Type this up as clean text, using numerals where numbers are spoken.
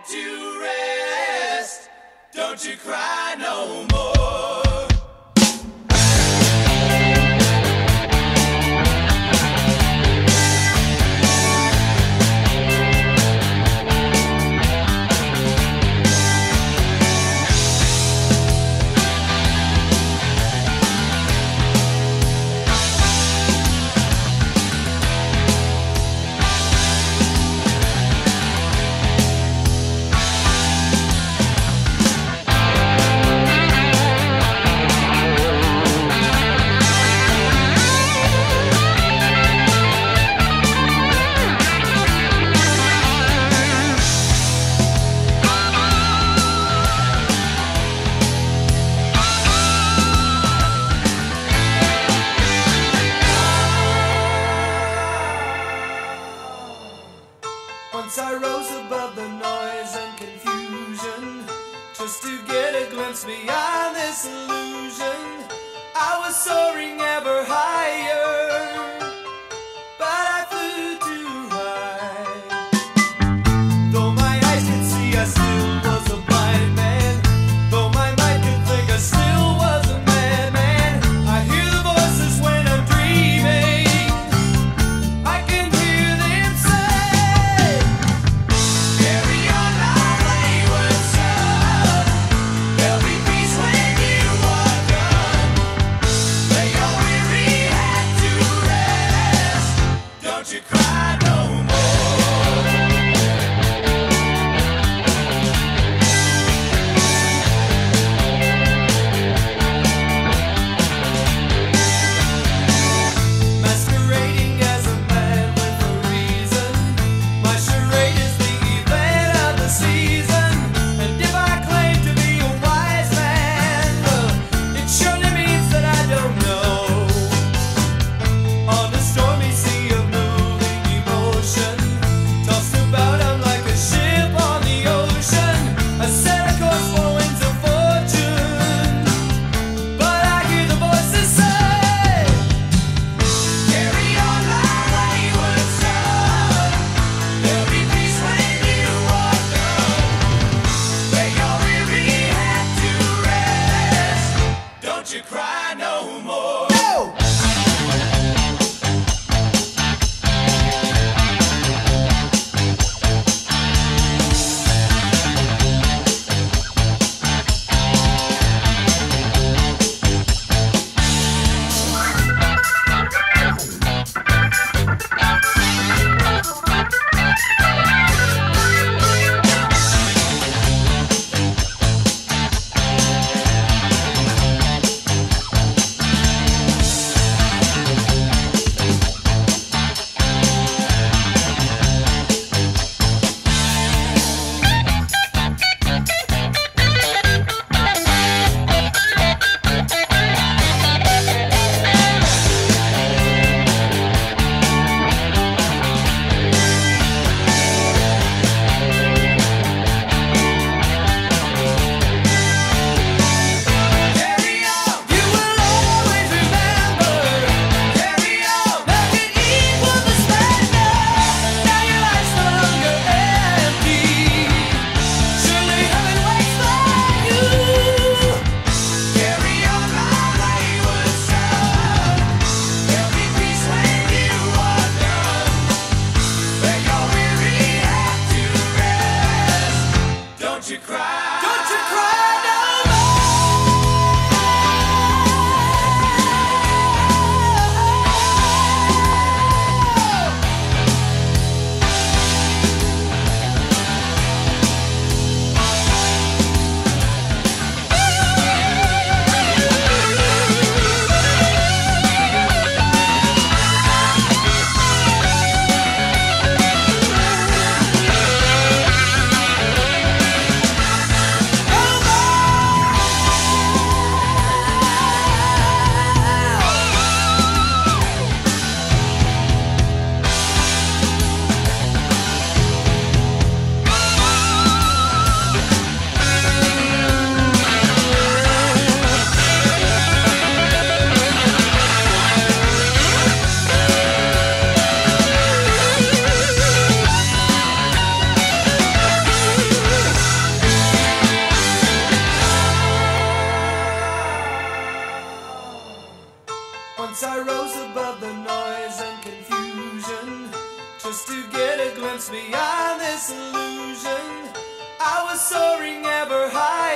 to rest. Don't you cry no more. Once I rose above the noise and confusion, just to get a glimpse beyond this illusion. I was soaring ever higher, but I flew too high. Though my eyes could see, I still was a blind man. Though my mind could think, I still was a madman. I hear the voices when I'm dreaming. I can hear them say, carry on my wayward son. There'll be peace when you are done. Lay your weary head to rest. Don't you cry no more. Masquerading as a man with a reason. My charade is the event of the season. And if I claim to be a wise man, it surely means that I don't know. On a stormy sea of moving emotion, tossed about I'm like a ship on the ocean. I set a course for winds of fortune, but I hear the voices say, carry on my wayward son. There'll be peace when you are done. Lay your weary head to rest. Don't you cry no more. No! Carry on, you will always remember. Carry on, make it equal the splendor. Now your life's no longer empty. Surely heaven waits for you. Carry on, my wayward son. There'll be peace when you are done. Lay your weary head to rest. Don't you cry. Don't you cry no glimpse beyond this illusion. I was soaring ever higher.